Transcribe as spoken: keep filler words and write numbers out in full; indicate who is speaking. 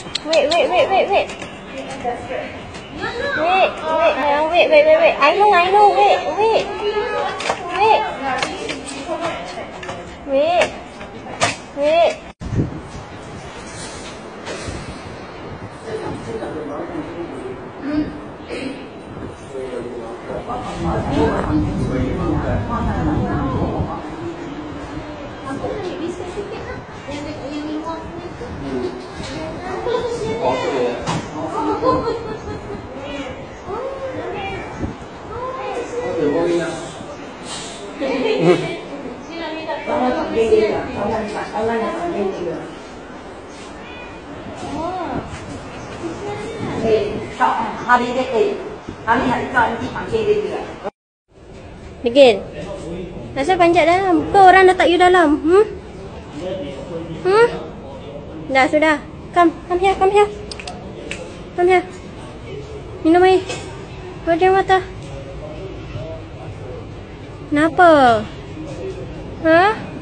Speaker 1: Wait, wait, wait, wait, wait. Wait, wait, now, wait, wait, wait, wait. I know, I know, wait, wait. Wait. Wait. Wait. Begin. Asal panjat dalam? Kau orang letak you dalam. Hmm? Hmm? Dah, sudah. Come, come here, come here. Come here. Minum air. Pejam mata. Kenapa? Ha?